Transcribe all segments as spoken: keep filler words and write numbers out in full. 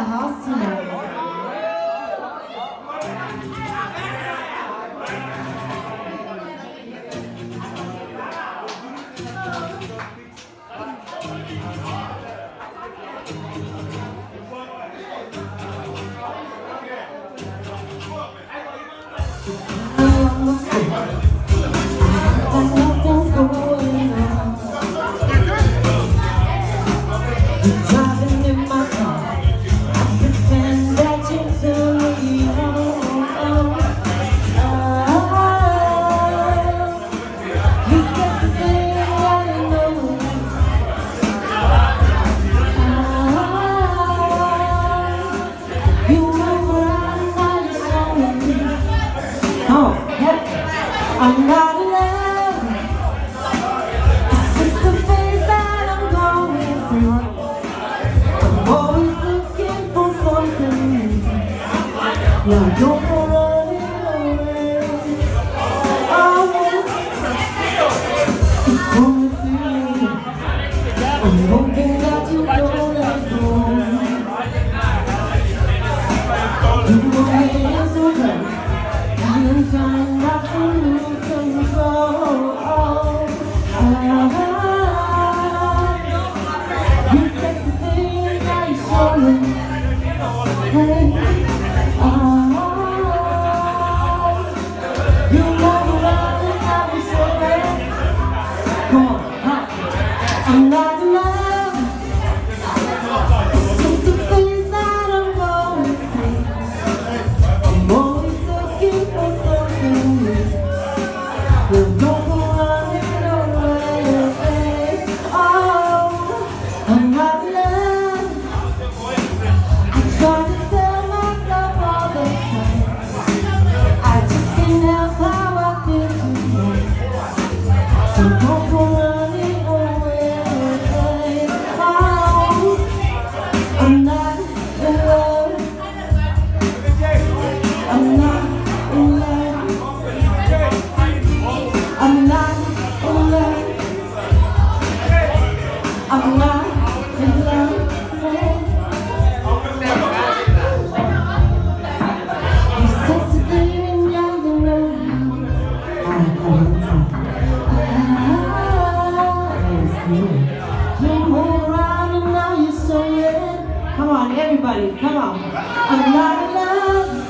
house tonight. Driving in my car, I pretend that you're totally home. Oh, you got the thing I know. Oh, you move around while you're showing me. Oh, yeah, I'm not alone. It's just the phase that I'm going through. Always looking for something new. Yeah, don't go running away. Oh, it's coming through me. I'm hoping that you don't let go. You know it's so close. I'm trying not to lose control. Oh, you sexy thing that you show me. Hey, oh, you move around and have me so bad. Come on, huh? I'm not in love. It's just the things that I'm going through. I'm always looking for something new. Well, don't go running away. Oh, I'm not in love. I try to tell myself all the time. I just can't help how I feel tonight. So don't go running away. Oh, I'm not in love. I'm not in love. I'm not in love. I'm not in love. You sexy thing, yeah, you know. I can't tell. You move around and now you're so red. Come on, everybody, come on. I'm not in love.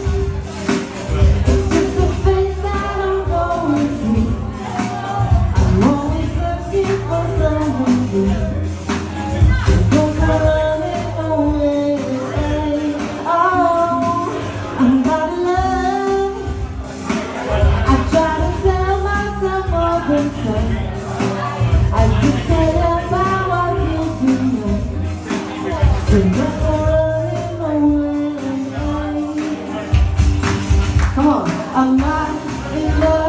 It's just the face that I'm going through. I'm always looking for someone new. Don't go running away. Oh, I'm not in love. I try to tell myself all the time. I just can't help how I feel tonight. So don't go running away. Come on, I'm not in love.